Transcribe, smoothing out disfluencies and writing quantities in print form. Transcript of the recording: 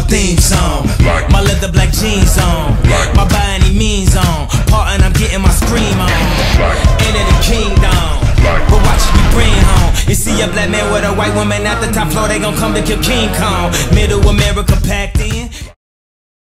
theme song. My leather black jeans on, my by any means on. Part and I'm getting my scream on. Into the kingdom, but watch it, you bring home. You see a black man with a white woman at the top floor, they gon' come to kill King Kong. Middle America pack